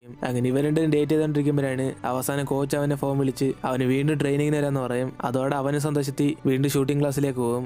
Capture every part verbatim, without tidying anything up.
അങ്ങനെ ഇവർ രണ്ടും ഡേറ്റ് ചെയ്തോണ്ടിരിക്കുമ്പോഴാണ് അവസാനം കോച്ച് അവനെ ഫോൺ വിളിച്ച് അവന് വീണ്ടും ട്രെയിനിങ്ങിന് വരാമെന്ന് പറയും. അതോടെ അവന് സന്തോഷത്തി വീണ്ടും ഷൂട്ടിംഗ് ക്ലാസ്സിലേക്ക് പോകും.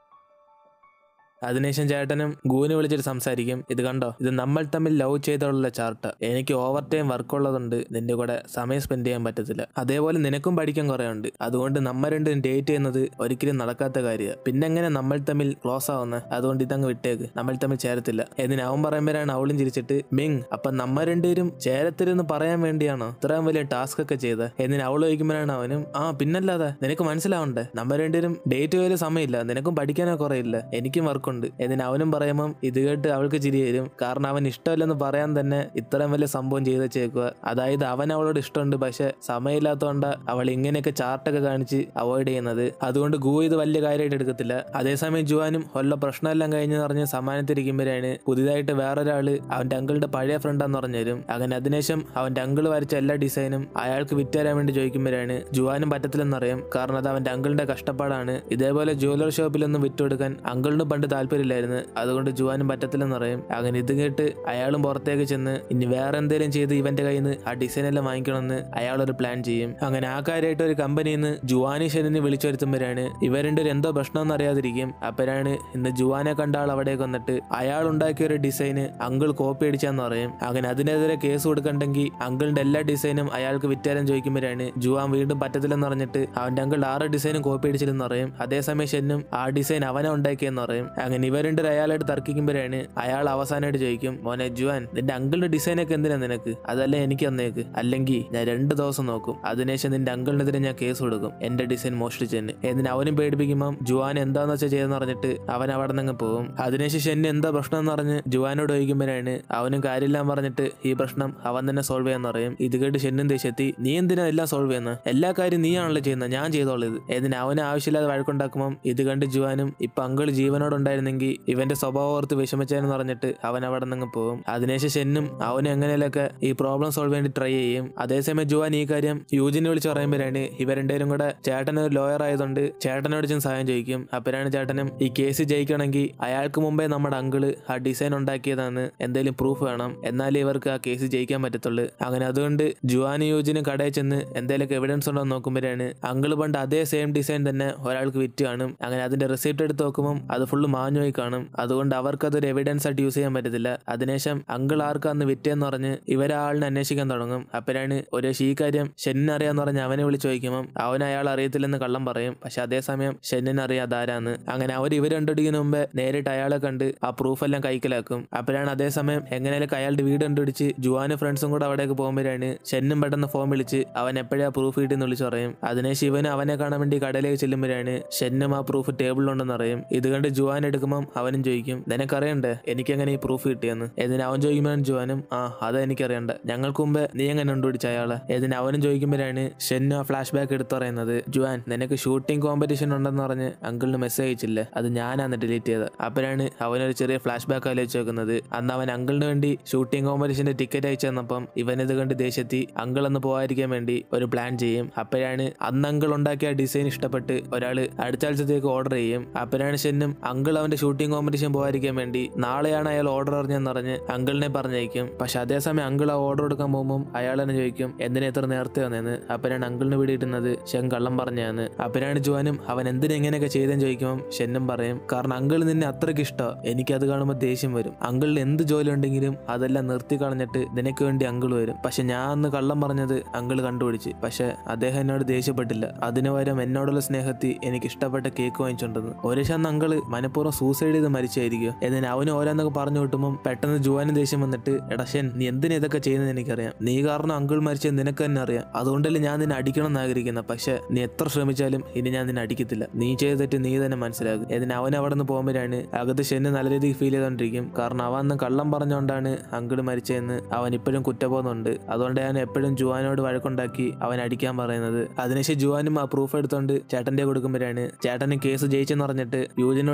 അതിനുശേഷം ചേട്ടനും ഗൂവിനെ വിളിച്ചിട്ട് സംസാരിക്കും. ഇത് കണ്ടോ, ഇത് നമ്മൾ തമ്മിൽ ലവ് ചെയ്തുള്ള ചാർട്ട്. എനിക്ക് ഓവർ ടൈം വർക്ക് ഉള്ളതുകൊണ്ട് നിന്റെ കൂടെ സമയം സ്പെൻഡ് ചെയ്യാൻ പറ്റത്തില്ല. അതേപോലെ നിനക്കും പഠിക്കാൻ കുറെ ഉണ്ട്. അതുകൊണ്ട് നമ്മൾ രണ്ടും ഡേറ്റ് ചെയ്യുന്നത് ഒരിക്കലും നടക്കാത്ത കാര്യമാണ്. പിന്നെ എങ്ങനെ നമ്മൾ തമ്മിൽ ക്ലോസ് ആവുന്നത്? അതുകൊണ്ട് ഇതങ്ങ് വിട്ടേക്ക്, നമ്മൾ തമ്മിൽ ചേരത്തില്ല എന്ന് അവൻ പറയുമ്പോഴാണ് അവളും ചിരിച്ചിട്ട് മിങ് അപ്പൊ നമ്മൾ രണ്ടുപേരും ചേരത്തില്ലെന്ന് പറയാൻ വേണ്ടിയാണോ ഇത്രയും വലിയ ടാസ്ക് ഒക്കെ ചെയ്ത് എന്ന് അവൾ ചോദിക്കുമ്പോഴാണ് അവനും ആ പിന്നല്ലാതെ നിനക്ക് മനസ്സിലാവണ്ടേ, നമ്മൾ രണ്ടുപേരും ഡേറ്റ് പോലും സമയമില്ല, നിനക്കും പഠിക്കാനോ കുറെ ഇല്ല, എനിക്കും വർക്കുണ്ട് എന്നിന് അവനും പറയുമ്പം ഇത് കേട്ട് അവൾക്ക് ചിരി വരും. കാരണം അവൻ ഇഷ്ടമല്ലെന്ന് പറയാൻ തന്നെ ഇത്രയും വലിയ സംഭവം ചെയ്ത് വെച്ചേക്കുക. അതായത് അവൻ അവളോട് ഇഷ്ടമുണ്ട്, പക്ഷെ സമയമില്ലാത്തതുകൊണ്ട് അവൾ ഇങ്ങനെയൊക്കെ ചാർട്ടൊക്കെ കാണിച്ച് അവോയ്ഡ് ചെയ്യുന്നത്. അതുകൊണ്ട് ഗു ഇത് വലിയ കാര്യമായിട്ട് എടുക്കത്തില്ല. അതേസമയം ജുവാനും വല്ല പ്രശ്നമെല്ലാം കഴിഞ്ഞ് പറഞ്ഞ് സമ്മാനത്തിരിക്കുമ്പോഴാണ് പുതിയതായിട്ട് വേറൊരാള് അവന്റെ അങ്കിളിന്റെ പഴയ ഫ്രണ്ടാന്ന് പറഞ്ഞു തരും. അങ്ങനെ അതിനുശേഷം അവന്റെ അങ്കിള് വരച്ച എല്ലാ ഡിസൈനും അയാൾക്ക് വിറ്റുതരാൻ വേണ്ടി ചോദിക്കുമ്പോഴാണ് ജുവാനും പറ്റത്തില്ലെന്നറിയാം. കാരണം അത് അവന്റെ അങ്കിളിന്റെ കഷ്ടപ്പാടാണ്. ഇതേപോലെ ജ്വല്ലറി ഷോപ്പിലൊന്നും വിറ്റുകൊടുക്കാൻ അങ്കിളിന് പണ്ട് താല്പര്യമില്ലായിരുന്നു. അതുകൊണ്ട് ജുവാനും പറ്റത്തില്ലെന്ന് പറയും. അങ്ങനെ ഇത് കേട്ട് അയാളും പുറത്തേക്ക് ചെന്ന് ഇനി വേറെ എന്തെങ്കിലും ചെയ്ത് ഇവന്റെ കയ്യിൽ നിന്ന് ആ ഡിസൈൻ എല്ലാം വാങ്ങിക്കണമെന്ന് അയാളൊരു പ്ലാൻ ചെയ്യും. അങ്ങനെ ആ കാര്യമായിട്ട് ഒരു കമ്പനിയിൽ നിന്ന് ജുവാനി ഷെന്നിനെ വിളിച്ചു വരുത്തുമ്പോഴാണ് ഇവരുടെ ഒരു എന്തോ പ്രശ്നമൊന്നും അറിയാതിരിക്കും. അപ്പോഴാണ് ഇന്ന് ജുവാനെ കണ്ട ആൾ അവിടേക്ക് വന്നിട്ട് അയാൾ ഉണ്ടാക്കിയ ഒരു ഡിസൈന് അങ്കിൾ കോപ്പി അടിച്ചാന്ന് പറയും. അങ്ങനെ അതിനെതിരെ കേസ് കൊടുക്കണ്ടെങ്കിൽ അങ്കിളിന്റെ എല്ലാ ഡിസൈനും അയാൾക്ക് വിറ്റാരം ചോദിക്കുമ്പോഴാണ് ജുവാൻ വീണ്ടും പറ്റത്തില്ലെന്ന് പറഞ്ഞിട്ട് അവന്റെ അങ്കിൾ ആറ് ഡിസൈനും കോപ്പി അടിച്ചില്ലെന്ന് പറയും. അതേസമയം ഷെന്നും ആ ഡിസൈൻ അവനെ ഉണ്ടാക്കിയെന്ന് പറയും. അങ്ങനെ ഇവരുണ്ട് അയാളായിട്ട് തർക്കിക്കുമ്പോഴാണ് അയാൾ അവസാനമായിട്ട് ചോദിക്കും മോനെ ജുവാൻ നിന്റെ അങ്കിളിന്റെ ഡിസൈനൊക്കെ എന്തിനാ നിനക്ക്? അതല്ല എനിക്ക് തന്നേക്ക്, അല്ലെങ്കിൽ ഞാൻ രണ്ട് ദിവസം നോക്കും, അതിനുശേഷം നിന്റെ അങ്കിളിനെതിരെ ഞാൻ കേസ് കൊടുക്കും എന്റെ ഡിസൈൻ മോഷ്ടിച്ചെന്ന്. എന്നിട്ട് അവനും പേടിപ്പിക്കുമ്പോൾ ജുവാൻ എന്താന്ന് വെച്ചാൽ ചെയ്തെന്ന് പറഞ്ഞിട്ട് അവൻ അവിടെ നിന്ന് പോകും. അതിനുശേഷം ഷെന്ന് എന്താ പ്രശ്നം എന്ന് പറഞ്ഞ് ജുവാനോട് ചോദിക്കുമ്പോഴാണ് അവനും കാര്യമില്ലാന്ന് പറഞ്ഞിട്ട് ഈ പ്രശ്നം അവൻ തന്നെ സോൾവ് ചെയ്യാന്ന് പറയും. ഇത് കേട്ട് ഷെന്നും ദേഷ്യത്തി നീ എന്തിനാ എല്ലാം സോൾവ് ചെയ്യുന്നത്? എല്ലാ കാര്യം നീയാണല്ലോ ചെയ്യുന്നത്, ഞാൻ ചെയ്തോളത്. എന്നിട്ട് അവന് ആവശ്യമില്ലാതെ വഴക്കുണ്ടാക്കുമ്പോൾ ഇത് കണ്ട് ജുവാനും ഇപ്പൊ അങ്കിൾ ജീവനോടുണ്ടായിരുന്നെങ്കിൽ ഇവന്റെ സ്വഭാവം ഓർത്ത് വിഷമിച്ചെന്ന് പറഞ്ഞിട്ട് അവൻ അവിടെ നിന്ന് പോകും. അതിനുശേഷം ഷെന്നും അവന് എങ്ങനെയൊക്കെ ഈ പ്രോബ്ലം സോൾവ് വേണ്ടി ട്രൈ ചെയ്യും. അതേസമയം ജുവാൻ ഈ കാര്യം യൂജിനെ വിളിച്ച് പറയുമ്പോഴാണ് ഇവർ രണ്ടുപേരും കൂടെ ചേട്ടൻ ഒരു ലോയർ ആയതുകൊണ്ട് ചേട്ടനോട് ചെന്ന് സഹായം ചോദിക്കും. അപ്പോഴാണ് ചേട്ടനും ഈ കേസ് ജയിക്കണമെങ്കിൽ അയാൾക്ക് മുമ്പേ നമ്മുടെ അങ്കിള് ആ ഡിസൈൻ ഉണ്ടാക്കിയതാണ് എന്തെങ്കിലും പ്രൂഫ് വേണം, എന്നാലേ ഇവർക്ക് ആ കേസ് ജയിക്കാൻ പറ്റത്തുള്ളൂ. അങ്ങനെ അതുകൊണ്ട് ജുവാനും യൂജിനും കടയിൽ ചെന്ന് എന്തെങ്കിലും എവിഡൻസ് ഉണ്ടോ എന്ന് നോക്കുമ്പോഴാണ് അങ്കിള് പണ്ട് അതേ സെയിം ഡിസൈൻ തന്നെ ഒരാൾക്ക് വിറ്റ് കാണും. അങ്ങനെ അതിന്റെ റിസിപ്റ്റ് എടുത്ത് നോക്കുമ്പോൾ അത് ഫുള്ള് മാഞ്ഞുപോയി കാണും. അതുകൊണ്ട് അവർക്ക് അതൊരു എവിഡൻസ് ആയിട്ട് യൂസ് ചെയ്യാൻ പറ്റത്തില്ല. അതിനുശേഷം അങ്കിൾ ആർക്ക് അന്ന് വിറ്റെന്ന് പറഞ്ഞ് ഇവരാളിനെ അന്വേഷിക്കാൻ തുടങ്ങും. അപ്പോഴാണ് ഒരു ഈ കാര്യം ഷെന്നിന് അറിയാന്ന് പറഞ്ഞ് അവനെ വിളിച്ച് ചോദിക്കുമ്പോൾ അവൻ അയാൾ അറിയത്തില്ലെന്ന് കള്ളം പറയും. പക്ഷെ അതേസമയം ഷെന്നിന് അറിയാം അതാരാന്ന്. അങ്ങനെ അവർ ഇവർ കണ്ടുപിടിക്കുന്ന മുമ്പേ നേരിട്ട് അയാളെ കണ്ട് ആ പ്രൂഫ് എല്ലാം കൈക്കലാക്കും. അപ്പോഴാണ് അതേസമയം എങ്ങനെയൊക്കെ അയാളുടെ വീട് കണ്ടുപിടിച്ച് ജുവാനും ഫ്രണ്ട്സും കൂടെ അവിടേക്ക് പോകുമ്പോഴാണ് ഷെന്നും പെട്ടെന്ന് ഫോൺ വിളിച്ച് അവൻ എപ്പോഴാ പ്രൂഫ് കിട്ടിയെന്ന് വിളിച്ച് പറയും. അതിനെ ശിവന് അവനെ കാണാൻ വേണ്ടി കടയിലേക്ക് ചെല്ലുമ്പോഴാണ് ഷെന്നും ആ പ്രൂഫ് ടേബിളിലുണ്ടെന്ന് അറിയും. ഇത് കണ്ട് ജുവാൻ എടുക്കുമ്പോൾ അവനും ചോദിക്കും നിനക്കറിയണ്ടേ എനിക്കെങ്ങനെ ഈ പ്രൂഫ് കിട്ടിയെന്ന്. ഇതിന് അവൻ ചോദിക്കുമ്പോഴാണ് ജുവാനും ആ അത് എനിക്കറിയണ്ട, ഞങ്ങൾക്ക് മുമ്പേ നീ എങ്ങനെ കണ്ടുപിടിച്ച അയാളെ. ഇതിന് അവനും ചോദിക്കുമ്പോഴാണ് ഷെന്നു ആ ഫ്ലാഷ് ബാക്ക് എടുത്ത് പറയുന്നത് ജുവാൻ നിനക്ക് ഷൂട്ടിംഗ് കോമ്പറ്റീഷൻ ഉണ്ടെന്ന് പറഞ്ഞ് അങ്കിളിന് മെസ്സേജ് അയച്ചില്ലേ, അത് ഞാനാണ് ഡിലീറ്റ് ചെയ്തത്. അപ്പോഴാണ് അവനൊരു ചെറിയ ഫ്ലാഷ് ബാക്ക് ആലോചിച്ച് വെക്കുന്നത്. അന്ന് അവൻ അങ്കിളിന് വേണ്ടി ഷൂട്ടിംഗ് കോമ്പറ്റീഷന്റെ ടിക്കറ്റ് അയച്ചു തന്നപ്പം ഇവനിത് കണ്ട് ദേഷ്യത്തി അങ്കിൾ എന്ന് പോകാതിരിക്കാൻ വേണ്ടി ഒരു പ്ലാൻ ചെയ്യും. അപ്പോഴാണ് അന്ന് അങ്കിൾ ഉണ്ടാക്കിയ ഡിസൈൻ ഇഷ്ടപ്പെട്ട് ഒരാള് അടുത്ത ആഴ്ചത്തേക്ക് ഓർഡർ ചെയ്യും. അപ്പോഴാണ് ഷെന്നും അങ്കിൾ അവന്റെ ഷൂട്ടിംഗ് കോമ്പറ്റീഷൻ പോകാതിരിക്കാൻ വേണ്ടി നാളെയാണ് അയാൾ ഓർഡർ അറിഞ്ഞെന്ന് പറഞ്ഞ് അങ്കിളിനെ പറഞ്ഞയക്കും. പക്ഷെ അതേസമയം അങ്കിൾ ആ ഓർഡർ എടുക്കാൻ പോകുമ്പോൾ അയാൾ തന്നെ ചോദിക്കും എന്തിനാ ഇത്ര നേരത്തെ വന്നതെന്ന്. അപ്പോഴാണ് അങ്കിളിന് പിടിയിട്ടുന്നത് ഷെൻ കള്ളം പറഞ്ഞാന്ന്. അപ്പോഴാണ് ജുവാനും അവൻ എന്തിനാ ഇങ്ങനെയൊക്കെ ചെയ്തെന്ന് ചോദിക്കുമ്പോൾ ഷെന്നും പറയും കാരണം അങ്കിൾ നിന്നെ അത്രയ്ക്ക് ഇഷ്ടം, എനിക്കത് കാണുമ്പോൾ ദേഷ്യം വരും. അങ്കിളിന് എന്ത് ജോലി ഉണ്ടെങ്കിലും അതെല്ലാം നിർത്തി കളഞ്ഞിട്ട് നിനക്ക് വേണ്ടി അങ്കിൾ വരും. പക്ഷെ ഞാൻ അന്ന് കള്ളം പറഞ്ഞത് അങ്കിൾ കണ്ടുപിടിച്ച്, പക്ഷെ അദ്ദേഹം എന്നോട് ദേഷ്യപ്പെട്ടില്ല. അതിനു പകരം എന്നോടുള്ള സ്നേഹത്തിൽ എനിക്ക് ഇഷ്ടപ്പെട്ട കേക്ക് വാങ്ങിച്ചുണ്ടെന്ന്. ഒരു ശാന്ന് അങ്കിള് മനഃപൂർവ്വം സൂസൈഡ് ചെയ്ത് മരിച്ചായിരിക്കും. എന്നിട്ട് അവന് ഓരോന്നൊക്കെ പറഞ്ഞു കിട്ടുമ്പോൾ പെട്ടെന്ന് ജുവാന് ദേഷ്യം വന്നിട്ട് എടാ ഷെൻ നീ എന്തിനാ ഇതൊക്കെ ചെയ്യുന്നത് എനിക്കറിയാം, നീ കാരണം അങ്കിൾ മരിച്ചത് നിനക്ക് തന്നെ അറിയാം, അതുകൊണ്ടല്ലേ ഞാൻ നിന്നെ അടിക്കണം എന്ന് ആഗ്രഹിക്കുന്നത്. പക്ഷെ നീ എത്ര ശ്രമിച്ചാലും ഇനി ഞാൻ നിന്നെ അടിക്കത്തില്ല, നീ ചെയ്ത തെറ്റ് നീ തന്നെ മനസ്സിലാക്കും. എന്നിട്ട് അവൻ അവിടെ നിന്ന് പോകുമ്പോഴാണ് അകത്ത് ഷെന്ന് നല്ല രീതിക്ക് ഫീൽ ചെയ്തോണ്ടിരിക്കും. കാരണം അവൻ അന്ന് കള്ളം പറഞ്ഞുകൊണ്ടാണ് അങ്കിൾ മരിച്ചതെന്ന് അവൻ ഇപ്പോഴും കുറ്റബോധമുണ്ട്. അതുകൊണ്ട് ഞാൻ എപ്പോഴും ജുവാനോട് വഴക്കുണ്ടാക്കി അവൻ അടിക്കാൻ പറയുന്നത്. അതിനുശേഷം ജുവാനും ആ പ്രൂഫ് എടുത്തോണ്ട് ചേട്ടന്റെ കൊടുക്കുമ്പോഴാണ് ചേട്ടന് കേസ് ജയിച്ചെന്ന് പറഞ്ഞിട്ട് യൂജിനെ വിളിച്ചോണ്ട് പുറത്തേക്ക്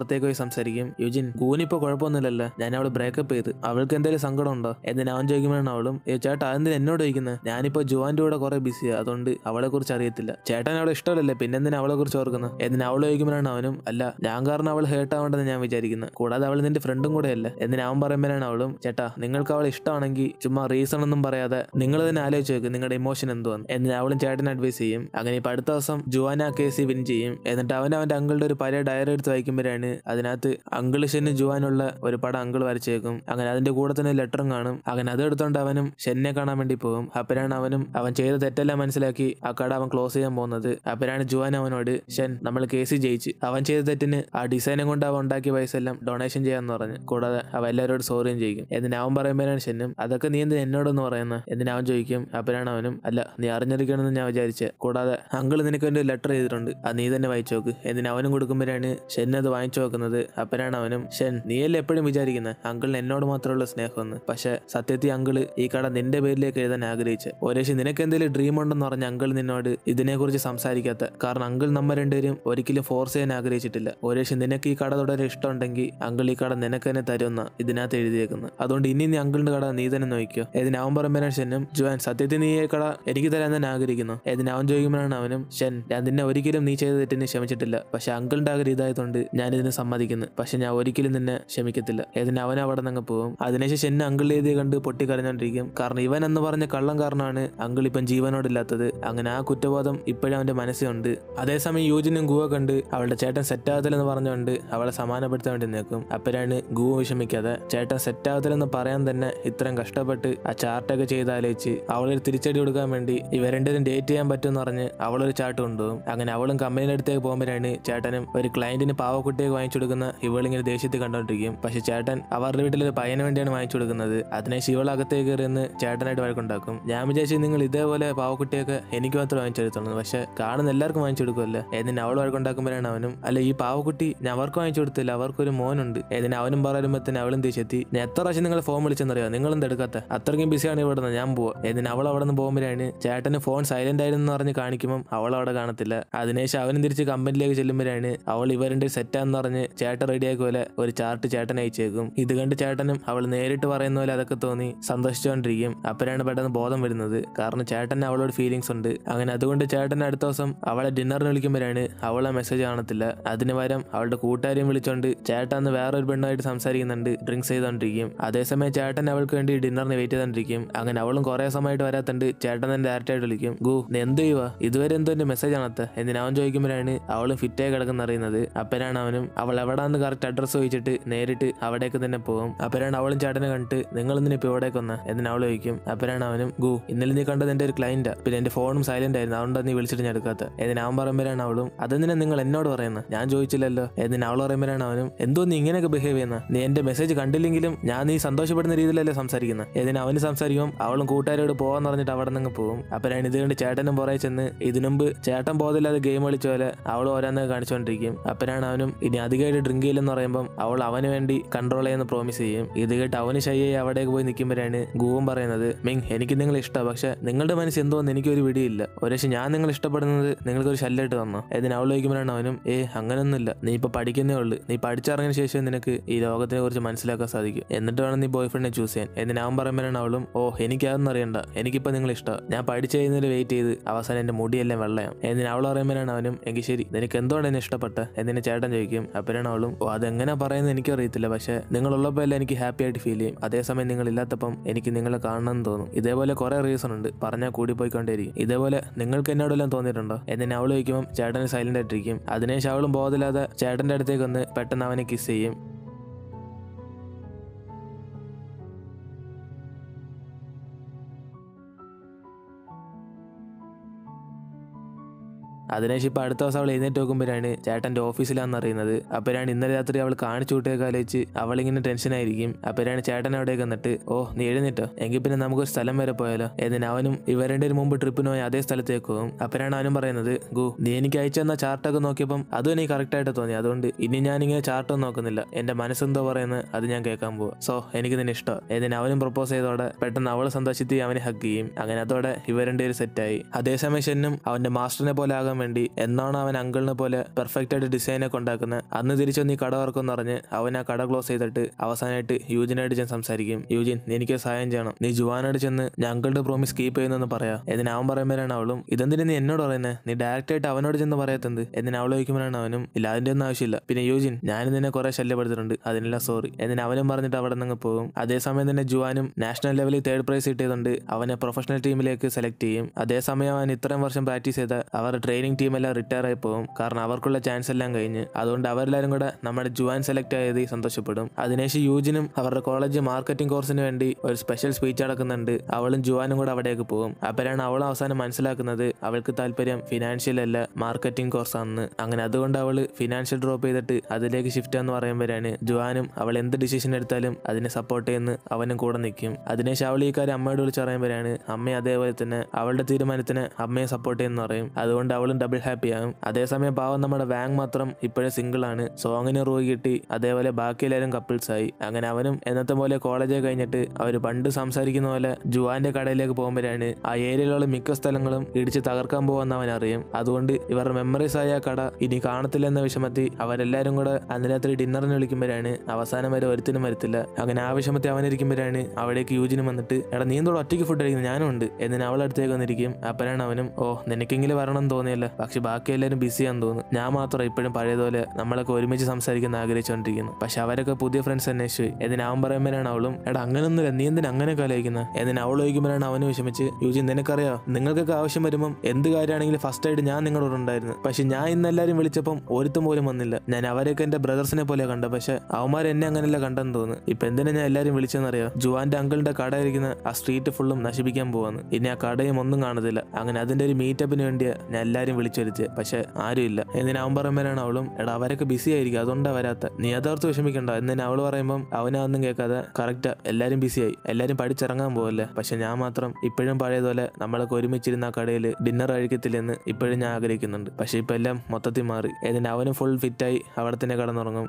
അടുത്തേക്ക് പോയി സംസാരിക്കും. യുജിൻ, ഗൂനിപ്പോ കുഴപ്പമൊന്നുമില്ലല്ലോ, ഞാൻ അവള് ബ്രേക്കപ്പ് ചെയ്ത്, അവൾക്ക് എന്തെങ്കിലും സങ്കടം ഉണ്ടോ എന്ന് അവൻ ചോദിക്കുമ്പോഴാണ് അവളും ഏ ചേട്ടാ അതെന്തിനാ എന്നോട് ചോദിക്കുന്നത്, ഞാനിപ്പോ ജുവാന്റെ കൂടെ കുറെ ബിസിയാ, അതുകൊണ്ട് അവളെ കുറിച്ച് അറിയത്തില്ല. ചേട്ടൻ അവളെ ഇഷ്ടമല്ലേ, പിന്നെന്തിനാ അവളെ കുറിച്ച് ഓർക്കുന്നത് എന്ന് അവൾ ചോദിക്കുമ്പോഴാണ് അവനും അല്ല ഞാൻ കാരണം അവൾ ഹേർട്ട് ആവേണ്ടെന്ന് ഞാൻ വിചാരിക്കുന്നത്, കൂടാതെ അവൾ നിന്റെ ഫ്രണ്ടും കൂടെ അല്ലേ എന്ന് അവൻ പറയുമ്പോഴാണ് അവളും ചേട്ടാ നിങ്ങൾക്ക് അവളെ ഇഷ്ടമാണെങ്കിൽ ചുമ്മാ റീസൺ ഒന്നും പറയാതെ നിങ്ങൾ തന്നെ ആലോചിച്ച് നോക്ക് നിങ്ങളുടെ ഇമോഷൻ എന്തുവാന്ന് എന്ന് അവളും ചേട്ടൻ അഡ്വൈസ് ചെയ്യും. അങ്ങനെ ഇപ്പൊ അടുത്ത ദിവസം ജുവാന കേസി വിൻ ചെയ്യും. എന്നിട്ട് അവൻ അവന്റെ അങ്കിളുടെ ഒരു പഴയ ഡയറി എടുത്ത് വായിക്കുമ്പോഴാണ് അതിനകത്ത് അങ്കിൾ ഷെന്ന് ജുവാനുള്ള ഒരു പടം അങ്കിൾ വരച്ചേക്കും. അങ്ങനെ അതിന്റെ കൂടെ തന്നെ ലെറ്ററും കാണും. അങ്ങനെ അത് എടുത്തോണ്ട് അവനും ഷെന്നെ കാണാൻ വേണ്ടി പോകും. അപ്പോഴാണ് അവനും അവൻ ചെയ്ത തെറ്റെല്ലാം മനസ്സിലാക്കി ആ കട അവൻ ക്ലോസ് ചെയ്യാൻ പോകുന്നത്. അപ്പോഴാണ് ജുവാൻ അവനോട് ഷെൻ നമ്മൾ കേസി ജയിച്ച്, അവൻ ചെയ്ത തെറ്റിന് ആ ഡിസൈനും കൊണ്ട് അവൻ ഉണ്ടാക്കിയ പൈസ എല്ലാം ഡൊണേഷൻ ചെയ്യാന്ന് പറഞ്ഞു. കൂടാതെ അവ എല്ലാവരോട് സോറിയും ചെയ്യും. എന്നിട്ട് അവൻ പറയുമ്പോഴാണ് ഷെന്നും അതൊക്കെ നീ എന്ത് എന്നോടൊന്ന് പറയുന്നത് എന്നിട്ട് അവൻ ചോദിക്കും. അപ്പോഴാണ് അവനും അല്ല നീ അറിഞ്ഞിരിക്കണമെന്ന് ഞാൻ വിചാരിച്ചത്, കൂടാതെ അങ്കിൾ നിനക്ക് വേണ്ടി ലെറ്റർ ചെയ്തിട്ടുണ്ട്, അത് നീ തന്നെ വായിച്ചു നോക്ക് എന്നിട്ട് അവനും കൊടുക്കുമ്പോഴാണ് ഷെൻ അത് വാങ്ങിച്ചു നോക്കുന്നത്. അപ്പോഴാണ് അവനും ഷെൻ നീയല്ലേ എപ്പോഴും വിചാരിക്കുന്നത് അങ്കിളിന് എന്നോട് മാത്രമുള്ള സ്നേഹമെന്ന്, പക്ഷെ സത്യത്തിൽ അങ്കിള് ഈ കട നിന്റെ പേരിലേക്ക് എഴുതാൻ ആഗ്രഹിച്ച്, ഒരേശി നിനക്ക് എന്തെങ്കിലും ഡ്രീം ഉണ്ടെന്ന് പറഞ്ഞ അങ്കിൾ നിന്നോട് ഇതിനെക്കുറിച്ച് സംസാരിക്കാത്ത കാരണം അങ്കിൾ നമ്മ രണ്ടുപേരും ഒരിക്കലും ഫോഴ്സ് ചെയ്യാൻ ആഗ്രഹിച്ചിട്ടില്ല. ഒരേശി നിനക്ക് ഈ കട തുടരെ ഇഷ്ടമുണ്ടെങ്കിൽ അങ്കിൾ ഈ കട നിനക്ക് തന്നെ തരുമെന്ന ഇതിനകത്ത് എഴുതിയേക്കുന്നത്, അതുകൊണ്ട് ഇനി നീ അങ്കിളിന്റെ കട നീ തന്നെ നോക്കിയോ ഇതിന് അവൻ പറയുമ്പോഴാണ് ഷെന്നും ജുവാൻ സത്യത്തിൽ നീ ഈ കട എനിക്ക് തരാൻ തന്നെ ആഗ്രഹിക്കുന്നു ഇതിന് അവൻ ചോദിക്കുമ്പോഴാണ് അവനും ഷെൻ ഞാൻ നിന്നെ ഒരിക്കലും നീ ചെയ്ത തെറ്റിന് ക്ഷമിച്ചിട്ടില്ല, പക്ഷെ അങ്കിളിന്റെ ആഗ്രഹം ഇതായതുകൊണ്ട് ഞാൻ ഇതിന് സമ്മതിക്കുന്നു, പക്ഷെ ഞാൻ ഒരിക്കലും നിന്നെ ക്ഷമിക്കത്തില്ല ഇതിന് അവൻ അവിടെ നിന്ന് പോകും. അതിനുശേഷം ഷെൻ അങ്കിൾ എഴുതി കണ്ട് പൊട്ടിക്കരഞ്ഞോണ്ടിരിക്കും. കാരണം ഇവൻ എന്ന് പറഞ്ഞ കള്ളം കാരണമാണ് അങ്കിൾ ഇപ്പം ജീവനോടില്ലാത്തത്. അങ്ങനെ ആ കുറ്റബോധം ഇപ്പോഴും അവന്റെ മനസ്സിലുണ്ട്. അതേസമയം യൂജിനും ഗുവ കണ്ട് അവളുടെ ചേട്ടൻ സെറ്റാകത്തില്ലെന്ന് പറഞ്ഞുകൊണ്ട് അവളെ സമാധാനപ്പെടുത്താൻ വേണ്ടി നിൽക്കും. അപ്പോഴാണ് ഗുവ വിഷമിക്കാതെ ചേട്ടൻ സെറ്റാകത്തില്ലെന്ന് പറയാൻ തന്നെ ഇത്രയും കഷ്ടപ്പെട്ട് ആ ചാർട്ടൊക്കെ ചെയ്താലോചിച്ച് അവളൊരു തിരിച്ചടി കൊടുക്കാൻ വേണ്ടി ഇവരെന്തേലും ഡേറ്റ് ചെയ്യാൻ പറ്റുമെന്ന് പറഞ്ഞ് അവളൊരു ചാട്ട് കൊണ്ടുപോകും. അങ്ങനെ അവളും കമ്പനിയുടെ അടുത്തേക്ക് പോകുമ്പോഴാണ് ചേട്ടനും ഒരു ക്ലയന്റിന് പാവക്കുട്ടിയൊക്കെ വാങ്ങിച്ചു കൊടുക്കുന്ന ഇവളിങ്ങനെ ദേഷ്യത്തിൽ കണ്ടോണ്ടിരിക്കും. പക്ഷെ ചേട്ടൻ അവരുടെ വീട്ടിലൊരു പയ്യന് വേണ്ടിയാണ് വാങ്ങിച്ചു കൊടുക്കുന്നത്. അതിനെ ശിവൾ അകത്തേക്ക് കയറിയെന്ന് ചേട്ടനായിട്ട് വഴക്കുണ്ടാക്കും. ഞാൻ വിചാരിച്ചു നിങ്ങൾ ഇതേപോലെ പാവക്കുട്ടിയൊക്കെ എനിക്ക് മാത്രം വാങ്ങിച്ചെടുത്തോളൂ, പക്ഷെ കാണുന്ന എല്ലാവർക്കും വാങ്ങിച്ചു കൊടുക്കുമല്ലോ എന്നിന് അവൾ വഴക്കുണ്ടാക്കുമ്പോഴാണ് അവനും അല്ല ഈ പാവക്കുട്ടി ഞാൻ അവർക്ക് വാങ്ങിച്ചു കൊടുത്തില്ല, അവർക്കൊരു മോനുണ്ട് എന്നിന് അവനും പറയുമ്പോഴത്തേന് അവളും ദേഷ്യത്തി ഞാൻ എത്ര പ്രാവശ്യം നിങ്ങൾ ഫോൺ വിളിച്ചെന്നറിയോ, നിങ്ങളെന്ത് എടുക്കാത്ത അത്രയ്ക്കും ബിസിയാണ് ഇവിടെ നിന്ന് ഞാൻ പോവാ എന്നിന് അവൾ അവിടെ നിന്ന് പോകുമ്പോഴാണ് ചേട്ടന് ഫോൺ സൈലന്റ് ആയിരുന്നു പറഞ്ഞ് കാണിക്കുമ്പോൾ അവൾ അവിടെ കാണത്തില്ല. അതിനുശേഷം അവനും തിരിച്ച് കമ്പനിയിലേക്ക് ചെല്ലുമ്പോഴാണ് അവൾ ഇവരുടെ സെറ്റാന്ന് പറഞ്ഞ് ചേട്ടൻ റെഡിയാക്കി പോലെ ഒരു ചാർട്ട് ചേട്ടൻ അയച്ചേക്കും. ഇത് കണ്ട് ചേട്ടനും അവൾ നേരിട്ട് പറയുന്ന പോലെ അതൊക്കെ തോന്നി സന്തോഷിച്ചുകൊണ്ടിരിക്കും. അപ്പോഴാണ് പെട്ടെന്ന് ബോധം വരുന്നത്, കാരണം ചേട്ടന് അവളോട് ഫീലിങ്സ് ഉണ്ട്. അങ്ങനെ അതുകൊണ്ട് ചേട്ടൻ അടുത്ത ദിവസം അവളെ ഡിന്നറിന് വിളിക്കുമ്പോഴാണ് അവളെ മെസ്സേജ് കാണത്തില്ല. അതിന് പകരം അവളുടെ കൂട്ടുകാരെയും വിളിച്ചോണ്ട് ചേട്ടന്ന് വേറൊരു പെണ്ണുമായിട്ട് സംസാരിക്കുന്നുണ്ട്, ഡ്രിങ്ക്സ് ചെയ്തോണ്ടിരിക്കും. അതേസമയം ചേട്ടൻ അവൾക്ക് വേണ്ടി ഡിന്നറിന് വെയിറ്റ് ചെയ്തോണ്ടിരിക്കും. അങ്ങനെ അവളും കുറെ സമയമായിട്ട് വരാത്തുണ്ട്. ചേട്ടൻ തന്നെ ഡയറക്റ്റ് ആയിട്ട് വിളിക്കും, ഗു നീ എന്ത് ചെയ്യുക ഇതുവരെ എന്തോ എന്റെ മെസ്സേജ് ആണത്തെ എന്നിന് അവൻ ചോദിക്കുമ്പോഴാണ് അവളും ഫിറ്റായി കിടക്കുന്ന അറിയുന്നത്. അപ്പോഴാണ് അവനും അവൾ എവിടാന്ന് കറക്റ്റ് അഡ്രസ്സ് ചോദിച്ചിട്ട് നേരിട്ട് അവിടേക്ക് തന്നെ പോകും. അപ്പോഴാണ് അവളും ചേട്ടനെ കണ്ടിട്ട് നിങ്ങൾ എന്തിനാ ഇപ്പൊ ഇവിടേക്ക് വന്ന എന്നിന് അവൾ ചോദിക്കും. അപ്പോഴാണ് അവനും ഗു ഇന്നലെ നീ കണ്ടത് എന്റെ ഒരു ക്ലൈന്റാ, പിന്നെ എന്റെ ഫോണും സൈലന്റ് ആയിരുന്നു, അതുകൊണ്ടാണ് നീ വിളിച്ചിട്ട് ഞാൻ എടുക്കാത്ത എന്നിന് അവൻ പറയുമ്പോഴാണ് അവളും അതെന്തിനാ നിങ്ങൾ എന്നോട് പറയുന്നത്, ഞാൻ ചോദിച്ചില്ലല്ലോ എന്നിന് അവൾ പറയുമ്പോഴാണ് അവനും എന്തോ നീ ഇങ്ങനെയൊക്കെ ബിഹേവ് ചെയ്യുന്ന, നീ എന്റെ മെസ്സേജ് കണ്ടില്ലെങ്കിലും ഞാൻ നീ സന്തോഷപ്പെടുന്ന രീതിയിലല്ലേ സംസാരിക്കുന്നത് എന്നിന് അവന് സംസാരിക്കും. അവളും കൂട്ടുകാരോട് പോകാന്ന് പറഞ്ഞിട്ട് അവിടെ നിന്ന് പോകും. അപ്പോഴാണ് ഇത് കണ്ട് ചേട്ടനും പുറകെ ചെന്ന് ഇതിനുമ്പ് ചേട്ടൻ ബോധമില്ലാതെ ഗെയിം കളിച്ച പോലെ അവൾ ഓരോന്നൊക്കെ കാണിച്ചുകൊണ്ടിരിക്കും. അപ്പോഴാണ് അവനും ഇനി അധികമായിട്ട് ഡ്രിങ്ക് ചെയ്യില്ലെന്ന് പറയുമ്പോൾ അവൾ അവന് വേണ്ടി കൺട്രോൾ ചെയ്യുന്ന പ്രോമിസ് ചെയ്യും. ഇത് കേട്ട് അവന് ശയ്യായി അവിടേക്ക് പോയി നിൽക്കുമ്പോഴാണ് ഗുവും പറയുന്നത് മിങ് എനിക്ക് നിങ്ങൾ ഇഷ്ടമാണ്, പക്ഷെ നിങ്ങളുടെ മനസ്സ് എന്തോന്ന് എനിക്കൊരു പിടിയില്ല, ഒരു പക്ഷെ ഞാൻ നിങ്ങൾ ഇഷ്ടപ്പെടുന്നത് നിങ്ങൾക്കൊരു ശല്യമായിട്ട് തന്നോ എന്നിന് അവൾ ചോദിക്കുമ്പോഴാണ് അവനും ഏ അങ്ങനൊന്നുമില്ല, നീ ഇപ്പൊ പഠിക്കുന്നേ ഉള്ളു, നീ പഠിച്ചിറങ്ങിയ ശേഷം നിനക്ക് ഈ ലോകത്തിനെ കുറിച്ച് മനസ്സിലാക്കാൻ സാധിക്കും, എന്നിട്ട് വേണം നീ ബോയ് ഫ്രണ്ടിനെ ചൂസ് ചെയ്യാൻ എന്നിന് അവൻ പറയുമ്പോഴാണ് അവളും ഓ എനിക്കതൊന്നും അറിയണ്ട, എനിക്കിപ്പോ നിങ്ങൾ ഇഷ്ടമാണ്, ഞാൻ പഠിച്ചു കഴിഞ്ഞാൽ വെയിറ്റ് ചെയ്ത് അവസാനം എന്റെ മുടിയെല്ലാം വെള്ളയാം എന്നിന് അവൾ പറയുമ്പോഴാണ് അവനും എങ്കിൽ ശരി നിനക്ക് എന്തുകൊണ്ട് എന്നെ ഇഷ്ടപ്പെട്ട എന്നിന് ചേട്ടൻ ചോദിക്കും. അപ്പോഴാണ് അവളും ഓ അതെങ്ങനെ പറയുന്നത് എനിക്കറിയത്തില്ല, പക്ഷെ നിങ്ങളുള്ളപ്പോൾ എല്ലാം എനിക്ക് ഹാപ്പി ആയിട്ട് ഫീൽ ചെയ്യും, അതേസമയം നിങ്ങൾ ഇല്ലാത്തപ്പം എനിക്ക് നിങ്ങളെ കാണണമെന്ന് തോന്നും, ഇതേപോലെ കുറെ റീസൺ ഉണ്ട് പറഞ്ഞാൽ കൂടി പോയിക്കൊണ്ടേയിരിക്കും, ഇതേപോലെ നിങ്ങൾക്ക് എന്നോടെല്ലാം തോന്നിയിട്ടുണ്ടോ എന്നിന് അവൾ ചോദിക്കുമ്പോൾ ചേട്ടന് സൈലന്റ് ആയിട്ടിരിക്കും. അതിനുശേഷം അവളും ബോധമില്ലാതെ ചേട്ടന്റെ അടുത്തേക്ക് വന്ന് പെട്ടെന്ന് അവനെ കിസ് ചെയ്യും. അതിനുശേഷം ഇപ്പൊ അടുത്ത ദിവസം അവൾ എഴുന്നേറ്റ് നോക്കുമ്പോഴാണ് ചേട്ടന്റെ ഓഫീസിലാണെന്ന് അറിയുന്നത്. അപ്പോഴാണ് ഇന്നലെ രാത്രി അവൾ കാണിച്ചു കൂട്ടിയൊക്കെ ആലോചിച്ച് അവളിങ്ങനെ ടെൻഷനായിരിക്കും. അപ്പോഴാണ് ചേട്ടൻ അവിടേക്ക് വന്നിട്ട് ഓ നീ എഴുന്നേറ്റോ എങ്കിൽ പിന്നെ നമുക്കൊരു സ്ഥലം വരെ പോയാലോ എന്നിന് അവനും ഇവരുടെ മുമ്പ് ട്രിപ്പിന് പോയി അതേ സ്ഥലത്തേക്ക് പോകും. അപ്പോഴാണ് അവനും പറയുന്നത് ഗു നീ എനിക്ക് അയച്ചു തന്ന ചാർട്ടൊക്കെ നോക്കിയപ്പം അതും എനിക്ക് കറക്റ്റ് ആയിട്ട് തോന്നി, അതുകൊണ്ട് ഇനി ഞാനിങ്ങനെ ചാർട്ടൊന്നും നോക്കുന്നില്ല, എന്റെ മനസ്സെന്തോ പറയുന്നത് അത് ഞാൻ കേൾക്കാൻ പോവാ, സോ എനിക്ക് നിന്നെ ഇഷ്ടം എന്നിന് അവനും പ്രപ്പോസ് ചെയ്തോടെ പെട്ടെന്ന് അവളെ സന്തോഷിച്ച് അവനെ ഹഗ് ചെയ്യും. അങ്ങനെ അതോടെ ഇവരുടെ ഒരു സെറ്റായി. അതേസമയം ഷെന്നും അവന്റെ മാസ്റ്ററിനെ പോലെ ആകാൻ വേണ്ടി എന്നാണ് അവൻ അങ്കിളിനെ പോലെ പെർഫെക്റ്റ് ആയിട്ട് ഡിസൈനൊക്കെ ഉണ്ടാക്കുന്നത്. അന്ന് തിരിച്ചു നീ കട തുറക്കുമെന്ന് പറഞ്ഞ് അവൻ ആ കട ക്ലോസ് ചെയ്തിട്ട് അവസാനമായിട്ട് യൂജിനായിട്ട് ചെന്ന് സംസാരിക്കും. യൂജിൻ, എനിക്ക് സഹായം ചെയ്യണം, നീ ജുവാനോട് ചെന്ന് ഞാൻ അങ്കിളുടെ പ്രോമിസ് കീപ്പ് ചെയ്യുന്നെന്ന് പറയാ. എന്നിന് അവൻ പറയുമ്പോഴാണ് അവളും, ഇതെന്തിനാ നീ എന്നോട് പറയുന്നത്, നീ ഡയറക്റ്റ് ആയിട്ട് അവനോട് ചെന്ന് പറയത്തുണ്ട്. എന്നിന് അവൾ ചോദിക്കുമ്പോഴാണ് അവനും, ഇല്ല അതിന്റെ ഒന്നും ആവശ്യമില്ല, പിന്നെ യൂജിൻ ഞാൻ നിന്നെ കുറെ ശല്യപ്പെടുത്തിട്ടുണ്ട്, അതിനെല്ലാം സോറി. എന്നിന് അവനും പറഞ്ഞിട്ട് അവിടെ നിന്ന് പോകും. അതേസമയം തന്നെ ജുവാനും നാഷണൽ ലെവലിൽ തേർഡ് പ്രൈസ് കിട്ടിയതുകൊണ്ട് അവനെ പ്രൊഫഷണൽ ടീമിലേക്ക് സെലക്ട് ചെയ്യും. അതേസമയം അവൻ ഇത്രയും വർഷം പ്രാക്ടീസ് ചെയ്ത അവരുടെ ട്രെയിനിങ് ടീമെല്ലാം റിട്ടയർ ആയി പോകും, കാരണം അവർക്കുള്ള ചാൻസ് എല്ലാം കഴിഞ്ഞ്. അതുകൊണ്ട് അവരെല്ലാരും കൂടെ നമ്മുടെ ജുവാൻ സെലക്ട് ആയത് സന്തോഷപ്പെടും. അതിനുശേഷം യൂജിനും അവരുടെ കോളേജ് മാർക്കറ്റിംഗ് കോഴ്സിന് വേണ്ടി ഒരു സ്പെഷ്യൽ സ്പീച്ച് നടക്കുന്നുണ്ട്. അവളും ജുവാനും കൂടെ അവിടേക്ക് പോകും. അപ്പോഴാണ് അവൾ അവസാനം മനസ്സിലാക്കുന്നത് അവൾക്ക് താല്പര്യം ഫിനാൻഷ്യൽ അല്ല മാർക്കറ്റിംഗ് കോഴ്സാണെന്ന്. അങ്ങനെ അതുകൊണ്ട് അവള് ഫിനാൻഷ്യൽ ഡ്രോപ്പ് ചെയ്തിട്ട് അതിലേക്ക് ഷിഫ്റ്റ് എന്ന് പറയുമ്പോഴാണ് ജുവാനും അവൾ എന്ത് ഡിസിഷൻ എടുത്താലും അതിനെ സപ്പോർട്ട് ചെയ്യുന്ന അവനും കൂടെ നിൽക്കും. അതിനുശേഷം അവൾ ഈ കാര്യം അമ്മയോട് വിളിച്ച് പറയുമ്പോഴാണ് അമ്മ അതേപോലെ തന്നെ അവളുടെ തീരുമാനത്തിന് അമ്മയെ സപ്പോർട്ട് ചെയ്യുന്ന പറയും. അതുകൊണ്ട് അവളും ഡബിൾ ഹാപ്പി ആകും. അതേസമയം പാവം നമ്മുടെ വാങ് മാത്രം ഇപ്പോഴും സിംഗിൾ ആണ്. സോങ്ങിന് റൂഹ് കിട്ടി, അതേപോലെ ബാക്കി എല്ലാവരും കപ്പിൾസ് ആയി. അങ്ങനെ അവനും എന്നത്തെ പോലെ കോളേജ് കഴിഞ്ഞിട്ട് അവർ പണ്ട് സംസാരിക്കുന്ന പോലെ ജുവാന്റെ കടയിലേക്ക് പോകുമ്പോഴാണ് ആ ഏരിയയിലുള്ള മിക്ക സ്ഥലങ്ങളും ഇടിച്ച് തകർക്കാൻ പോകുമെന്ന് അവൻ അറിയും. അതുകൊണ്ട് ഇവരുടെ മെമ്മറീസ് ആയ കട ഇനി കാണത്തില്ലെന്ന വിഷമത്തിൽ അവരെല്ലാരും കൂടെ അന്ന് രാത്രി ഡിന്നറിന് വിളിക്കുമ്പോഴാണ് അവസാനം വരെ ഒരുത്തിനും വരത്തില്ല. അങ്ങനെ ആ വിഷമത്തിൽ അവനിരിക്കുമ്പോഴാണ് അവിടേക്ക് യൂജിനും വന്നിട്ട്, എടാ നീ എന്തോടെ ഒറ്റയ്ക്ക് ഫുഡ് കഴിക്കുന്നു, ഞാനും ഉണ്ട്. എന്നിന് അവൾ അടുത്തേക്ക് വന്നിരിക്കും. അപ്പോഴാണ് അവനും, ഓ നിനക്കെങ്കിലും വരണം തോന്നിയല്ല, പക്ഷെ ബാക്കി എല്ലാവരും ബിസിയാന്ന് തോന്നുന്നു, ഞാൻ മാത്രം ഇപ്പോഴും പഴയതുപോലെ നമ്മളൊക്കെ ഒരുമിച്ച് സംസാരിക്കുന്ന ആഗ്രഹിച്ചുകൊണ്ടിരിക്കുന്നു. പക്ഷെ അവരൊക്കെ പുതിയ ഫ്രണ്ട്സ് അന്വേഷിച്ചു. എന്നിന് അവൻ പറയുമ്പോഴാണ് അവളും, എടാ അങ്ങനൊന്നുമില്ല, നീ എന്തിനാ അങ്ങനെ ആലോചിക്കുന്നത്. എന്നിന് അവൾ ചോദിക്കുമ്പോഴാണ് അവന് വിഷമിച്ച്, യൂജിൻ നിനക്കറിയാം നിങ്ങൾക്കൊക്കെ ആവശ്യം വരുമ്പം എന്ത് കാര്യമാണെങ്കിലും ഫസ്റ്റ് ആയിട്ട് ഞാൻ നിങ്ങളോട് ഉണ്ടായിരുന്നു. പക്ഷെ ഞാൻ ഇന്ന് എല്ലാവരും വിളിച്ചപ്പം ഒരുത്തും പോലും വന്നില്ല. ഞാൻ അവരെയൊക്കെ എന്റെ ബ്രദർസിനെ പോലെ കണ്ട, പക്ഷെ അവന്മാർ എന്നെ അങ്ങനെയല്ല കണ്ടെന്ന് തോന്നുന്നു. ഇപ്പൊ എന്തിനാ ഞാൻ എല്ലാവരും വിളിച്ചെന്നറിയാം, ജുവാന്റെ അങ്കിളിന്റെ കട ഇരിക്കുന്ന ആ സ്ട്രീറ്റ് ഫുള്ളും നശിപ്പിക്കാൻ പോവാന്ന്. ഇനി ആ കടയും ഒന്നും കാണത്തില്ല. അങ്ങനെ അതിന്റെ ഒരു മീറ്റപ്പിന് വേണ്ടിയാ ഞാൻ എല്ലാവരും വിളിച്ചൊരുത്തിയ, പക്ഷെ ആരുമില്ല. എന്നിന് അവൻ പറയുമ്പോഴാണ് അവളും, എടാ അവരൊക്കെ ബിസി ആയിരിക്കും അതുകൊണ്ടാ വരാത്ത, നീ യഥാർത്ഥ വിഷമിക്കണ്ട. എന്നിന് അവള് പറയുമ്പം അവനൊന്നും കേൾക്കാതെ, കറക്റ്റാ എല്ലാരും ബിസിയായി, എല്ലാരും പഠിച്ചിറങ്ങാൻ പോവല്ലേ, പക്ഷെ ഞാൻ മാത്രം ഇപ്പോഴും പഴയതുപോലെ നമ്മളൊക്കെ ഒരുമിച്ചിരുന്ന ആ കടയിൽ ഡിന്നർ കഴിക്കത്തില്ലെന്ന് ഇപ്പോഴും ഞാൻ ആഗ്രഹിക്കുന്നുണ്ട്. പക്ഷെ ഇപ്പൊ എല്ലാം മൊത്തത്തിൽ മാറി. എന്നിട്ട് അവനും ഫുൾ ഫിറ്റായി അവിടെ തന്നെ കടന്നുറങ്ങും.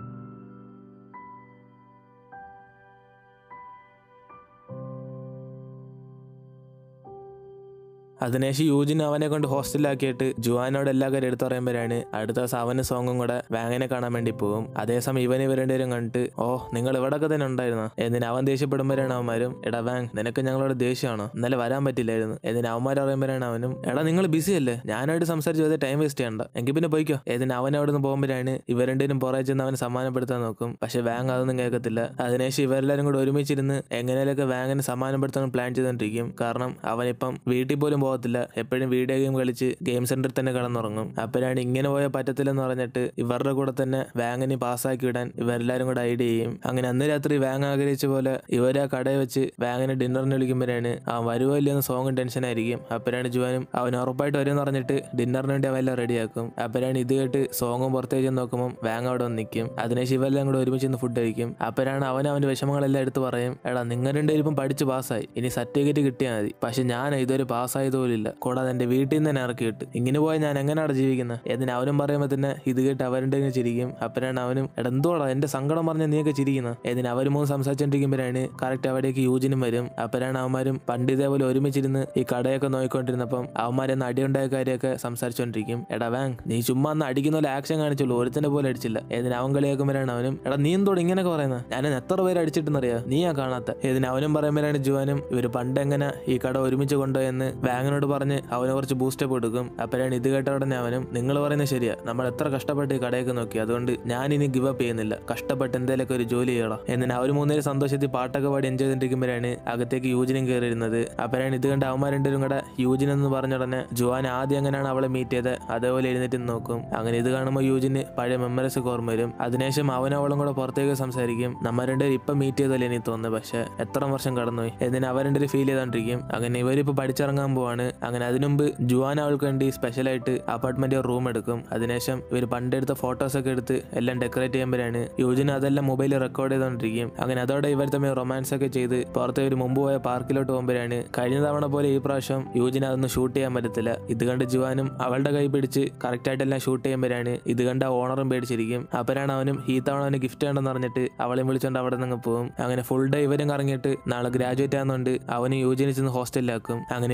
അതിനുശേഷം യൂജിൻ അവനെ കൊണ്ട് ഹോസ്റ്റലിലാക്കിയിട്ട് ജുവാനോട് എല്ലാ കാര്യം എടുത്തു പറയുമ്പോഴാണ് അടുത്ത ദിവസം അവന് സോങ്ങും കൂടെ വാങ്ങിനെ കാണാൻ വേണ്ടി പോകും. അതേസമയം ഇവൻ ഇവരുടെയും കണ്ടിട്ട്, ഓ നിങ്ങൾ ഇവിടൊക്കെ തന്നെ ഉണ്ടായിരുന്നോ. എന്നിന് അവൻ ദേഷ്യപ്പെടുമ്പോഴാണ് അവന്മാരും, എടാ വാങ് നിനക്ക് ഞങ്ങളോട് ദേഷ്യമാണോ, ഇന്നലെ വരാൻ പറ്റില്ലായിരുന്നു. എന്നിന് അവന്മാർ പറയുമ്പോഴാണ് അവനും, എടാ നിങ്ങൾ ബിസി അല്ലേ, ഞാനായിട്ട് സംസാരിച്ച് വെറുതെ ടൈം വേസ്റ്റ് ചെയ്യണ്ട, എങ്കിൽ പിന്നെ പോയിക്കോ. എന്നിന് അവൻ അവിടെ നിന്ന് പോകുമ്പോഴാണ് ഇവരുടെയും പുറകെ ചെന്ന് അവനെ സമ്മാനപ്പെടുത്താൻ നോക്കും. പക്ഷെ വാങ് അതൊന്നും കേൾക്കത്തില്ല. അതിനുശേഷം ഇവരെല്ലാരും കൂടെ ഒരുമിച്ചിരുന്ന് എങ്ങനെയൊക്കെ വാങ്ങിനെ സമ്മാനപ്പെടുത്താൻ പ്ലാൻ ചെയ്തോണ്ടിരിക്കും. കാരണം അവനിപ്പം വീട്ടിൽ പോലും പോകത്തില്ല, എപ്പോഴും വീഡിയോ ഗെയിം കളിച്ച് ഗെയിം സെന്ററിൽ തന്നെ കിടന്നുറങ്ങും. അപ്പോഴാണ് ഇങ്ങനെ പോയ പറ്റത്തില്ലെന്ന് പറഞ്ഞിട്ട് ഇവരുടെ കൂടെ തന്നെ വാങ്ങിനെ പാസ്സാക്കി വിടാൻ ഇവരെല്ലാരും കൂടെ ഐഡിയ ചെയ്യും. അങ്ങനെ അന്ന് രാത്രി വാങ് ആഗ്രഹിച്ച പോലെ ഇവർ ആ കടയിൽ വെച്ച് വാങ്ങിനെ ഡിന്നറിന് വിളിക്കുമ്പോഴാണ് ആ വരുവോ ഇല്ലെന്ന് സോങ്ങും ടെൻഷൻ ആയിരിക്കും. അപ്പോഴാണ് ജുവാനും അവൻ ഉറപ്പായിട്ട് വരുമെന്ന് പറഞ്ഞിട്ട് ഡിന്നറിന് വേണ്ടി അവെല്ലാം റെഡിയാക്കും. അപ്പോഴാണ് ഇത് കേട്ട് സോങ്ങും പുറത്തേക്ക് നോക്കുമ്പോൾ വാങ് അവിടെ വന്ന് നിൽക്കും. അതിനുശേഷം ഇവരെല്ലാം കൂടെ ഒരുമിച്ച് നിന്ന് ഫുഡ് കഴിക്കും. അപ്പോഴാണ് അവൻ അവന്റെ വിഷമങ്ങളെല്ലാം എടുത്ത് പറയും, എടാ നിങ്ങൾ രണ്ടുപേരും ഇപ്പം പഠിച്ച് പാസ്സായി, ഇനി സർട്ടിഫിക്കറ്റ് കിട്ടിയാൽ മതി. പക്ഷെ ഞാൻ ഇതൊരു പാസ്സായത് പോലില്ല, കൂടാതെ എന്റെ വീട്ടിൽ നിന്ന് തന്നെ ഇറക്കി കിട്ടും, ഇങ്ങനെ പോയാൽ ഞാൻ എങ്ങനെയാണ് ജീവിക്കുന്നത്. എന്നിന് അവനും പറയുമ്പോൾ തന്നെ ഇത് കേട്ട് അവരുടെ ചിരിക്കും. അപ്പോഴാണ് അവനും, എടാ എന്തോടാ എന്റെ സങ്കടം പറഞ്ഞ നീയൊക്കെ ചിരിക്കുന്നത്. എന്നിന് അവർ മൂന്ന് സംസാരിച്ചോണ്ടിരിക്കുമ്പോഴാണ് കറക്റ്റ് അവിടേക്ക് യൂജിനും വരും. അപ്പോഴാണ് അവന്മാരും പണ്ട് ഇതേപോലെ ഒരുമിച്ചിരുന്ന് ഈ കടയൊക്കെ നോക്കിക്കൊണ്ടിരുന്നപ്പം അവന്മാരെന്ന് അടിയുണ്ടായ കാര്യമൊക്കെ സംസാരിച്ചോണ്ടിരിക്കും. എടാ വാങ് നീ ചുമ്മാ അന്ന് അടിക്കുന്ന പോലെ ആക്ഷൻ കാണിച്ചുള്ളൂ, ഒരുത്തന്റെ പോലെ അടിച്ചില്ല. എന്നിന് അവൻ കളിയാക്കുമ്പോഴാണ് അവനും, എടാ നീ എന്തോട് ഇങ്ങനെയൊക്കെ പറയുന്നത്, ഞാൻ എത്ര പേര് അടിച്ചിട്ടെന്നറിയാ, നീയാ കാണാത്ത. ഇതിന് അവനും പറയുമ്പോഴാണ് ജുവാനും ഇവർ പണ്ട് എങ്ങനെ ഈ കട ഒരുമിച്ച് കൊണ്ടുപോയെന്ന് വാങ്ങിനോട് പറഞ്ഞ് അവന് കുറച്ച് ബൂസ്റ്റപ്പ് കൊടുക്കും. അപ്പോഴാണ് ഇത് കേട്ട ഉടനെ അവനും, നിങ്ങൾ പറയുന്നത് ശരിയാ, നമ്മൾ എത്ര കഷ്ടപ്പെട്ട് ഈ കടയൊക്കെ നോക്കി, അതുകൊണ്ട് ഞാൻ ഇനി ഗിവ് അപ്പ് ചെയ്യുന്നില്ല, കഷ്ടപ്പെട്ട് എന്തേലൊക്കെ ഒരു ജോലി ചെയ്യണം. എന്നിന് അവർ മൂന്നേര് സന്തോഷത്തിൽ പാട്ടൊക്കെ പാടി എൻജോയ് ചെയ്തിരിക്കുമ്പോഴാണ് അകത്തേക്ക് യൂജിനും കയറിയിരുന്നത്. അപ്പോഴാണ് ഇത് കണ്ട് അവന്മാർ രണ്ടുപേരും കൂടെ യൂജിൻ എന്ന് പറഞ്ഞ ഉടനെ ജുവാൻ ആദ്യം എങ്ങനെയാണ് അവളെ മീറ്റ് ചെയ്ത് അതേപോലെ എഴുന്നേറ്റ് നോക്കും. അങ്ങനെ ഇത് കാണുമ്പോൾ യൂജിന് പഴയ മെമ്മറീസ് ഓർമ്മ വരും. അതിനുശേഷം അവനും അവളും കൂടെ പുറത്തേക്ക് സംസാരിക്കും. നമ്മൾ രണ്ടുപേരും ഇപ്പം മീറ്റ് ചെയ്തല്ലേ എനിക്ക് തോന്നുന്നത്, പക്ഷെ എത്ര വർഷം കടന്നുപോയി. എന്നിന് അവർ രണ്ടുപേരും ഫീൽ ചെയ്തോണ്ടിരിക്കും. അങ്ങനെ ഇവരിപ്പോൾ പഠിച്ചിറങ്ങാൻ പോവാണ്. അങ്ങനെ അതിനുമുമ്പ് ജുവാൻ അവൾക്ക് വേണ്ടി സ്പെഷ്യലായിട്ട് അപ്പാർട്ട്മെന്റ് റൂം എടുക്കും. അതിനുശേഷം ഇവർ പണ്ടെടുത്ത ഫോട്ടോസ് ഒക്കെ എടുത്ത് എല്ലാം ഡെക്കറേറ്റ് ചെയ്യുമ്പോഴാണ് യൂജിന് അതെല്ലാം മൊബൈലിൽ റെക്കോർഡ് ചെയ്തോണ്ടിരിക്കും. അങ്ങനെ അതോടെ ഇവർ തമ്മിൽ റൊമാൻസ് ഒക്കെ ചെയ്ത് പുറത്തെ ഒരു മുമ്പ് പോയ പാർക്കിലോട്ട് പോകുമ്പോഴാണ് കഴിഞ്ഞ തവണ പോലെ ഈ പ്രാവശ്യം യൂജിന് അതൊന്നും ഷൂട്ട് ചെയ്യാൻ പറ്റത്തില്ല. ഇത് കണ്ട് ജുവാനും അവളുടെ കൈ പിടിച്ച് കറക്റ്റ് ആയിട്ടെല്ലാം ഷൂട്ട് ചെയ്യുമ്പോഴാണ് ഇത് കണ്ട് ആ ഓണറും പേടിച്ചിരിക്കും. അപ്പോഴാണ് അവനും ഈ തവണ അവന് ഗിഫ്റ്റ് വേണ്ടെന്ന് പറഞ്ഞിട്ട് അവളെയും വിളിച്ചോണ്ട് അവിടെ നിന്ന് പോകും. അങ്ങനെ ഫുൾ ഡേ ഇവരും കറങ്ങിയിട്ട് നാളെ ഗ്രാജുവേറ്റ് ആകുന്നുണ്ട് അവന് യൂജിന് ചെന്ന് ഹോസ്റ്റലിലാക്കും. അങ്ങനെ ഇപ്പൊ അടുത്ത ദിവസം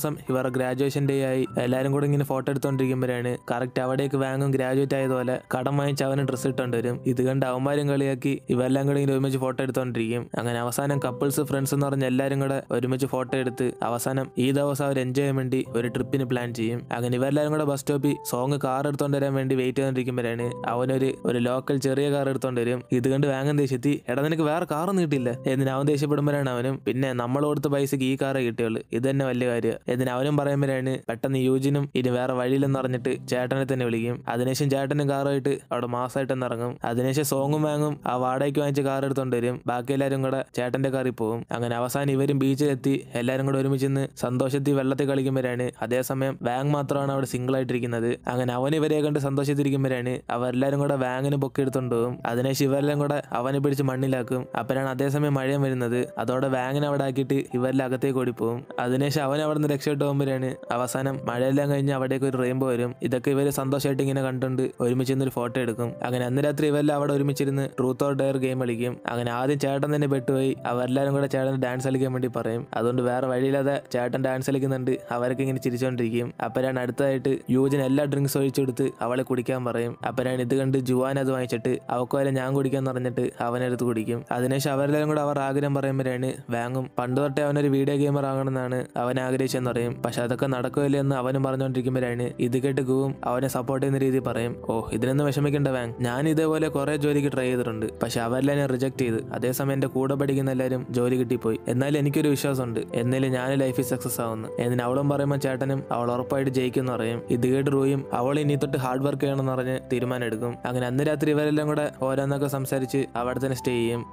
ദിവസം ഇവരുടെ ഗ്രാജുവേഷൻ ഡേ ആയി എല്ലാരും കൂടെ ഇങ്ങനെ ഫോട്ടോ എടുത്തോണ്ടിരിക്കുമ്പോഴാണ് കറക്റ്റ് അവിടേക്ക് വാങ്ങും ഗ്രാജുവേറ്റ് ആയതുപോലെ കടം വാങ്ങിച്ച് അവന് ഡ്രസ്സ് ഇട്ടോണ്ട് വരും. ഇത് കണ്ട് അവന്മാരും കളിയാക്കി ഇവരെല്ലാം കൂടെ ഇങ്ങനെ ഒരുമിച്ച് ഫോട്ടോ എടുത്തോണ്ടിരിക്കും. അങ്ങനെ അവസാനം കപ്പിൾസ് ഫ്രണ്ട്സ് എന്ന് പറഞ്ഞ എല്ലാരും കൂടെ ഒരുമിച്ച് ഫോട്ടോ എടുത്ത് അവസാനം ഈ ദിവസം അവർ എൻജോയ് ചെയ്യാൻ വേണ്ടി ഒരു ട്രിപ്പിന് പ്ലാൻ ചെയ്യും. അങ്ങനെ ഇവരെല്ലാരും കൂടെ ബസ് സ്റ്റോപ്പിൽ സോങ് കാർ എടുത്തോണ്ട് വരാൻ വേണ്ടി വെയിറ്റ് ചെയ്തോണ്ടിരിക്കുമ്പോഴാണ് അവനൊരു ഒരു ലോക്കൽ ചെറിയ കാർ എടുത്തോണ്ട് വരും. ഇത് കണ്ട് വാങ്ങാൻ ദേഷ്യത്തി എടാ നിനക്ക് വേറെ കാറൊന്നും കിട്ടില്ല എന്നിന് അവൻ ദേഷ്യപ്പെടുമ്പോഴാണ് അവനും പിന്നെ നമ്മൾ കൊടുത്ത പൈസക്ക് ഈ കാറേ കിട്ടിയുള്ളൂ, ഇത് തന്നെ വലിയ കാര്യം എന്നിന് അവനും പറയുമ്പോഴാണ് പെട്ടെന്ന് യൂജിനും ഇനി വേറെ വഴിയിലെന്ന് പറഞ്ഞിട്ട് ചേട്ടനെ തന്നെ വിളിക്കും. അതിനുശേഷം ചേട്ടനും കാറുമായിട്ട് അവിടെ മാസമായിട്ട് ഇറങ്ങും. അതിനുശേഷം സോങ്ങും വാങ്ങും ആ വാടകയ്ക്ക് വാങ്ങിച്ച കാർ എടുത്തോണ്ട് വരും. ബാക്കി എല്ലാവരും കൂടെ ചേട്ടന്റെ കാറിൽ പോകും. അങ്ങനെ അവസാനം ഇവരും ബീച്ചിലെത്തി എല്ലാരും കൂടെ ഒരുമിച്ച് നിന്ന് സന്തോഷത്തിൽ വെള്ളത്തിൽ കളിക്കുമ്പോഴാണ് അതേസമയം വാങ് മാത്രമാണ് അവിടെ സിംഗിൾ ആയിട്ടിരിക്കുന്നത്. അങ്ങനെ അവൻ ഇവരെ കണ്ട് സന്തോഷത്തിരിക്കുമ്പോഴാണ് അവരെല്ലാരും കൂടെ വാങ്ങിന് പൊക്കി എടുത്തോണ്ട് പോകും. അതിനുശേഷം ഇവരെല്ലാം കൂടെ അവനെ പിടിച്ച് മണ്ണിലാക്കും. അപ്പോഴാണ് അതേസമയം മഴയും വരുന്നത്. അതോടെ വാങ്ങിനെ അവിടെ ആക്കിയിട്ട് ഇവരെല്ലാം അകത്തേക്ക് ഓടിപ്പോകും. അതിനുശേഷം അവൻ അവിടെ നിന്ന് രക്ഷപ്പെട്ട് പോകുമ്പോഴാണ് അവസാനം മഴയെല്ലാം കഴിഞ്ഞ് അവിടേക്ക് ഒരു റെയിൻബോ വരും. ഇതൊക്കെ ഇവര് സന്തോഷമായിട്ട് ഇങ്ങനെ കണ്ടുകൊണ്ട് ഒരുമിച്ച് ഒരു ഫോട്ടോ എടുക്കും. അങ്ങനെ അന്ന് രാത്രി ഇവരെല്ലാം അവിടെ ഒരുമിച്ചിരുന്ന് ട്രൂത്ത് ഓർ ഡെയർ ഗെയിം കളിക്കും. അങ്ങനെ ആദ്യം ചേട്ടൻ തന്നെ പെട്ടുപോയി അവരെല്ലാരും കൂടെ ചേട്ടൻ ഡാൻസ് കളിക്കാൻ വേണ്ടി പറയും. അതുകൊണ്ട് വേറെ വഴിയില്ലാതെ ചേട്ടൻ ഡാൻസ് കളിക്കുന്നുണ്ട്. അവരൊക്കെ ഇങ്ങനെ ചിരിച്ചോണ്ടിരിക്കും. അപ്പോഴാണ് അടുത്തതായിട്ട് യൂജിൻ എല്ലാ ഡ്രിങ്ക്സ് ഒഴിച്ചെടുത്ത് അവളെ കുടിക്കാൻ പറയും. അപ്പോഴാണ് ഇത് കണ്ട് ജുവാൻ അത് വാങ്ങിച്ചിട്ട് അവൾക്ക് വരെ ഞാൻ കുടിക്കാന്ന് പറഞ്ഞിട്ട് അവനെടുത്ത് കുടിക്കും. അതിനുശേഷം അവരെല്ലാരും കൂടെ അവർ ആഗ്രഹം പറയുമ്പോഴാണ് വാങ്ങും പണ്ട് തൊട്ടേ അവനൊരു വീഡിയോ ഗെയിമർ ആകണമെന്നാണ് അവൻ ആഗ്രഹിച്ചെന്ന് പറയും. പക്ഷെ അതൊക്കെ നടക്കുകയില്ല എന്ന് അവനും പറഞ്ഞുകൊണ്ടിരിക്കുമ്പോഴാണ് ഇത് കേട്ട് ഗുവും അവനെ സപ്പോർട്ട് ചെയ്യുന്ന രീതിയിൽ പറയും. ഓ ഇതിനൊന്നും വിഷമിക്കേണ്ട വാങ്, ഞാൻ ഇതേപോലെ കുറെ ജോലിക്ക് ട്രൈ ചെയ്തിട്ടുണ്ട്, പക്ഷെ അവരെല്ലാം ഞാൻ റിജക്ട് ചെയ്ത്. അതേസമയം എന്റെ കൂടെ പഠിക്കുന്ന എല്ലാവരും ജോലി കിട്ടിപ്പോയി. എന്നാലും എനിക്കൊരു വിശ്വാസമുണ്ട് എന്നാലും ഞാൻ ലൈഫിൽ സക്സസ് ആവുന്നു എന്നിന് അവളും പറയുമ്പോൾ ചേട്ടനും അവൾ ഉറപ്പായിട്ട് ജയിക്കും എന്ന് പറയും. ഇത് കേട്ട് റൂയും അവൾ ഇനി തൊട്ട് ഹാർഡ് വർക്ക് ചെയ്യണമെന്ന് പറഞ്ഞ് തീരുമാനം എടുക്കും. അങ്ങനെ അന്ന് രാത്രി ഇവരെല്ലാം കൂടെ ഓരോന്നൊക്കെ സംസാരിച്ച് അവിടെ തന്നെ സ്റ്റേ ചെയ്യും.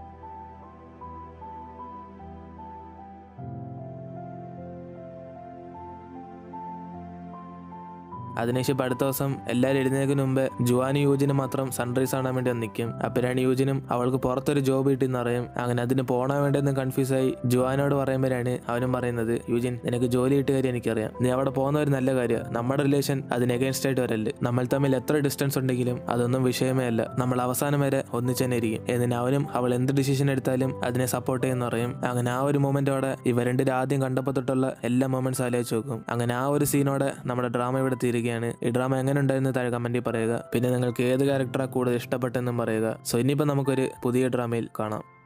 അതിനുശേഷം അടുത്ത ദിവസം എല്ലാവരും എഴുന്നേൽക്കുന്നതിന് മുമ്പ് ജുവാനും യൂജിനും മാത്രം സൺറൈസ് കാണാൻ വേണ്ടി നിൽക്കും. അപ്പോഴാണ് യൂജിനും അവൾക്ക് പുറത്തൊരു ജോബ് കിട്ടിയെന്ന് അറിയും. അങ്ങനെ അതിന് പോകാൻ വേണ്ടിയൊന്നും കൺഫ്യൂസ് ആയി ജുവാനോട് പറയുമ്പോഴാണ് അവനും പറയുന്നത് യൂജിൻ നിനക്ക് ജോലി കിട്ടിയ കാര്യം എനിക്കറിയാം, നീ അവിടെ പോകുന്ന ഒരു നല്ല കാര്യം, നമ്മുടെ റിലേഷൻ അതിന് എഗൻസ്റ്റ് ആയിട്ട് വരല്ലേ, നമ്മൾ തമ്മിൽ എത്ര ഡിസ്റ്റൻസ് ഉണ്ടെങ്കിലും അതൊന്നും വിഷയമേ അല്ല, നമ്മൾ അവസാനം വരെ ഒന്നിച്ച് തന്നെ ഇരിക്കും എന്നിന് അവനും അവൾ എന്ത് ഡിസിഷൻ എടുത്താലും അതിനെ സപ്പോർട്ട് ചെയ്യുന്ന പറയും. അങ്ങനെ ആ ഒരു മൊമെന്റോടെ ഇവ രണ്ടിനും ആദ്യം കണ്ടപ്പോൾ തൊട്ടുള്ള എല്ലാ മൊമെന്റ്സ് ആലോചിച്ച് നോക്കും. അങ്ങനെ ആ ഒരു സീനോടെ നമ്മുടെ ഡ്രാമ ഇവിടെ തീരുകയാണ്. ഈ ഡ്രാമ എങ്ങനെ ഉണ്ടായിരുന്നു താഴെ കമന്റിൽ പറയുക. പിന്നെ നിങ്ങൾക്ക് ഏത് ക്യാരക്ടറാണ് കൂടുതൽ ഇഷ്ടപ്പെട്ടെന്നും പറയുക. സോ ഇനിയിപ്പോൾ നമുക്കൊരു പുതിയ ഡ്രാമയിൽ കാണാം.